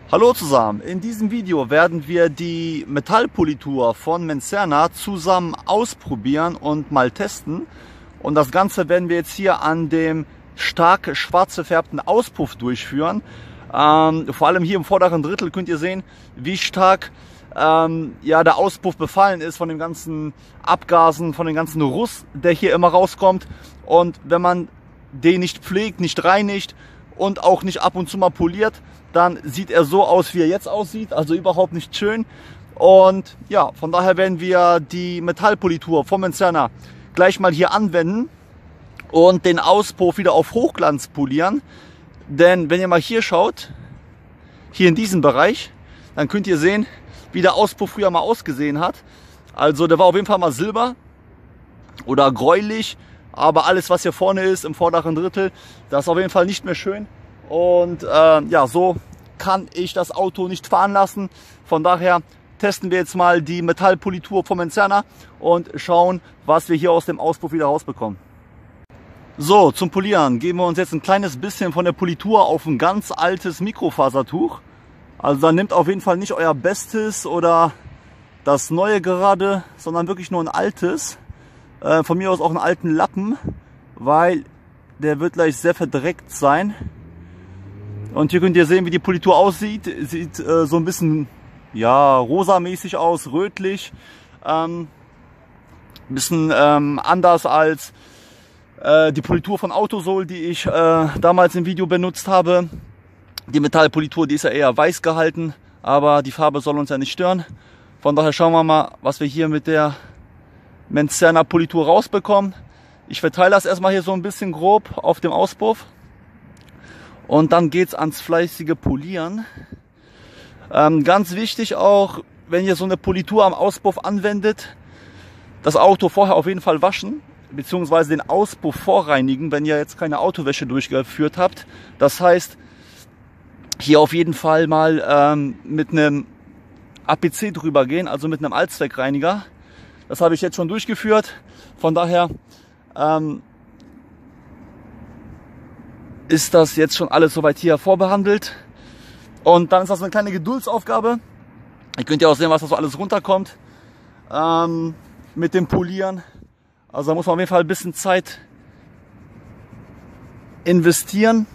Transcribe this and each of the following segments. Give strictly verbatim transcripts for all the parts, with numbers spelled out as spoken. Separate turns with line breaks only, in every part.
Hallo zusammen, in diesem Video werden wir die Metallpolitur von Mencerna zusammen ausprobieren und mal testen. Und das Ganze werden wir jetzt hier an dem stark schwarz gefärbten Auspuff durchführen. Ähm, vor allem hier im vorderen Drittel könnt ihr sehen, wie stark ähm, ja, der Auspuff befallen ist von den ganzen Abgasen, von den ganzen Ruß, der hier immer rauskommt. Und wenn man den nicht pflegt, nicht reinigt und auch nicht ab und zu mal poliert, dann sieht er so aus, wie er jetzt aussieht, also überhaupt nicht schön. Und ja, von daher werden wir die Metallpolitur von Mencerna gleich mal hier anwenden und den Auspuff wieder auf Hochglanz polieren. Denn wenn ihr mal hier schaut, hier in diesem Bereich, dann könnt ihr sehen, wie der Auspuff früher mal ausgesehen hat. Also der war auf jeden Fall mal silber oder gräulich, aber alles, was hier vorne ist, im vorderen Drittel, das ist auf jeden Fall nicht mehr schön. Und äh, ja, so kann ich das Auto nicht fahren lassen. Von daher testen wir jetzt mal die Metallpolitur von Mencerna und schauen, was wir hier aus dem Auspuff wieder rausbekommen. So, zum Polieren geben wir uns jetzt ein kleines bisschen von der Politur auf ein ganz altes Mikrofasertuch. Also dann nehmt auf jeden Fall nicht euer Bestes oder das Neue gerade, sondern wirklich nur ein altes. Äh, von mir aus auch einen alten Lappen, weil der wird gleich sehr verdreckt sein. Und hier könnt ihr sehen, wie die Politur aussieht. Sieht äh, so ein bisschen ja, rosamäßig aus, rötlich. Ähm, ein bisschen ähm, anders als äh, die Politur von Autosol, die ich äh, damals im Video benutzt habe. Die Metallpolitur, die ist ja eher weiß gehalten, aber die Farbe soll uns ja nicht stören. Von daher schauen wir mal, was wir hier mit der Mencerna Politur rausbekommen. Ich verteile das erstmal hier so ein bisschen grob auf dem Auspuff. Und dann geht es ans fleißige Polieren. Ähm, ganz wichtig auch, wenn ihr so eine Politur am Auspuff anwendet, das Auto vorher auf jeden Fall waschen, beziehungsweise den Auspuff vorreinigen, wenn ihr jetzt keine Autowäsche durchgeführt habt. Das heißt, hier auf jeden Fall mal ähm, mit einem A P C drüber gehen, also mit einem Allzweckreiniger. Das habe ich jetzt schon durchgeführt. Von daher ähm, ist das jetzt schon alles soweit hier vorbehandelt. Und dann ist das eine kleine Geduldsaufgabe. Ihr könnt ja auch sehen, was da so alles runterkommt ähm, mit dem Polieren. Also da muss man auf jeden Fall ein bisschen Zeit investieren.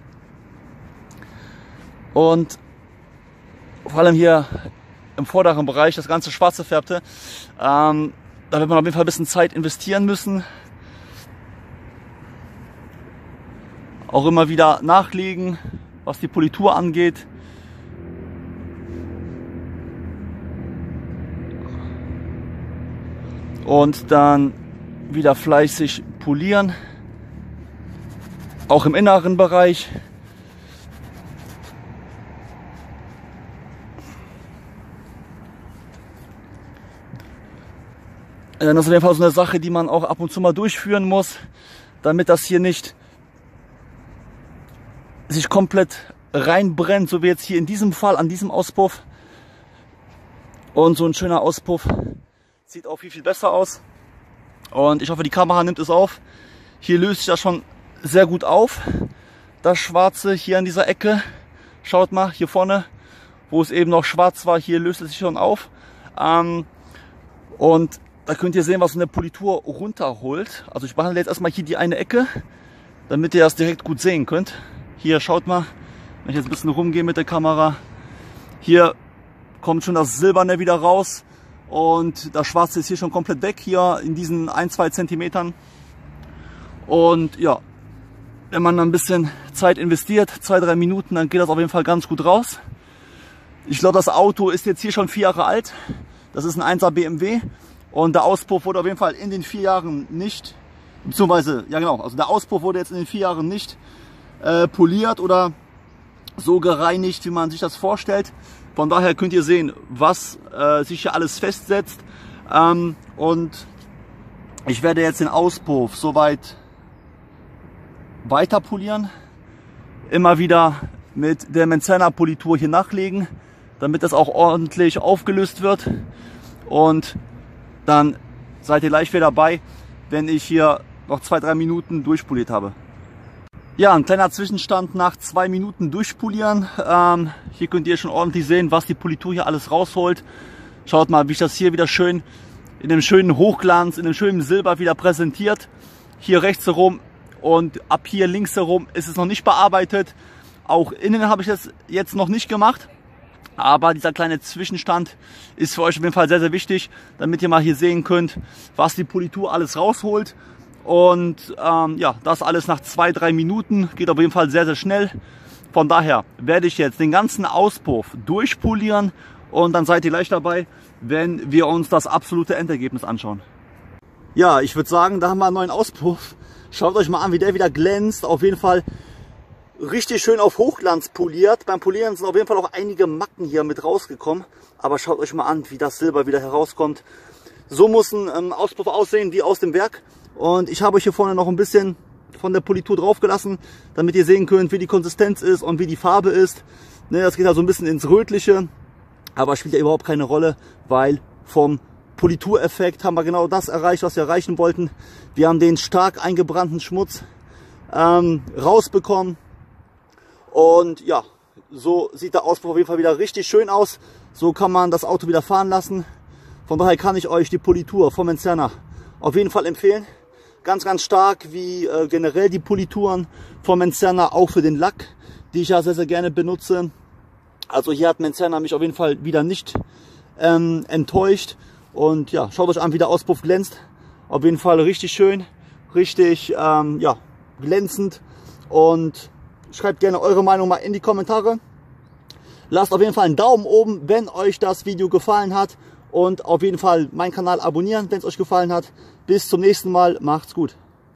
Und vor allem hier im vorderen Bereich, das ganze schwarz gefärbte, ähm, da wird man auf jeden Fall ein bisschen Zeit investieren müssen. Auch immer wieder nachlegen, was die Politur angeht. Und dann wieder fleißig polieren. Auch im inneren Bereich. Das ist auf jeden Fall so eine Sache, die man auch ab und zu mal durchführen muss, damit das hier nicht sich komplett reinbrennt, so wie jetzt hier in diesem Fall an diesem Auspuff. Und so ein schöner Auspuff sieht auch viel, viel besser aus. Und ich hoffe, die Kamera nimmt es auf. Hier löst sich das schon sehr gut auf. Das Schwarze hier an dieser Ecke. Schaut mal, hier vorne, wo es eben noch schwarz war, hier löst es sich schon auf. Ähm, und da könnt ihr sehen, was so eine Politur runterholt. Also ich behandle jetzt erstmal hier die eine Ecke, damit ihr das direkt gut sehen könnt. Hier, schaut mal, wenn ich jetzt ein bisschen rumgehe mit der Kamera. Hier kommt schon das Silberne wieder raus und das Schwarze ist hier schon komplett weg, hier in diesen ein, zwei Zentimetern. Und ja, wenn man ein bisschen Zeit investiert, zwei, drei Minuten, dann geht das auf jeden Fall ganz gut raus. Ich glaube, das Auto ist jetzt hier schon vier Jahre alt. Das ist ein einser B M W. Und der Auspuff wurde auf jeden Fall in den vier Jahren nicht, beziehungsweise, ja genau, also der Auspuff wurde jetzt in den vier Jahren nicht äh, poliert oder so gereinigt, wie man sich das vorstellt. Von daher könnt ihr sehen, was äh, sich hier alles festsetzt. Ähm, und ich werde jetzt den Auspuff soweit weiter polieren. Immer wieder mit der Mencerna Politur hier nachlegen, damit das auch ordentlich aufgelöst wird. Und dann seid ihr gleich wieder dabei, wenn ich hier noch zwei, drei Minuten durchpoliert habe. Ja, ein kleiner Zwischenstand nach zwei Minuten durchpolieren. Ähm, hier könnt ihr schon ordentlich sehen, was die Politur hier alles rausholt. Schaut mal, wie ich das hier wieder schön in dem schönen Hochglanz, in dem schönen Silber wieder präsentiert. Hier rechts herum und ab hier links herum ist es noch nicht bearbeitet. Auch innen habe ich das jetzt noch nicht gemacht. Aber dieser kleine Zwischenstand ist für euch auf jeden Fall sehr, sehr wichtig, damit ihr mal hier sehen könnt, was die Politur alles rausholt. Und ähm, ja, das alles nach zwei, drei Minuten, geht auf jeden Fall sehr, sehr schnell. Von daher werde ich jetzt den ganzen Auspuff durchpolieren und dann seid ihr gleich dabei, wenn wir uns das absolute Endergebnis anschauen. Ja, ich würde sagen, da haben wir einen neuen Auspuff. Schaut euch mal an, wie der wieder glänzt. Auf jeden Fall richtig schön auf Hochglanz poliert. Beim Polieren sind auf jeden Fall auch einige Macken hier mit rausgekommen. Aber schaut euch mal an, wie das Silber wieder herauskommt. So muss ein ähm, Auspuff aussehen wie aus dem Werk. Und ich habe euch hier vorne noch ein bisschen von der Politur drauf gelassen, damit ihr sehen könnt, wie die Konsistenz ist und wie die Farbe ist. Ne, das geht ja so ein bisschen ins Rötliche, aber spielt ja überhaupt keine Rolle, weil vom Politureffekt haben wir genau das erreicht, was wir erreichen wollten. Wir haben den stark eingebrannten Schmutz ähm, rausbekommen. Und ja, so sieht der Auspuff auf jeden Fall wieder richtig schön aus. So kann man das Auto wieder fahren lassen. Von daher kann ich euch die Politur von Mencerna auf jeden Fall empfehlen. Ganz, ganz stark, wie äh, generell die Polituren von Mencerna, auch für den Lack, die ich ja sehr, sehr gerne benutze. Also hier hat Mencerna mich auf jeden Fall wieder nicht ähm, enttäuscht. Und ja, schaut euch an, wie der Auspuff glänzt. Auf jeden Fall richtig schön, richtig ähm, ja, glänzend. Und schreibt gerne eure Meinung mal in die Kommentare. Lasst auf jeden Fall einen Daumen oben, wenn euch das Video gefallen hat. Und auf jeden Fall meinen Kanal abonnieren, wenn es euch gefallen hat. Bis zum nächsten Mal. Macht's gut.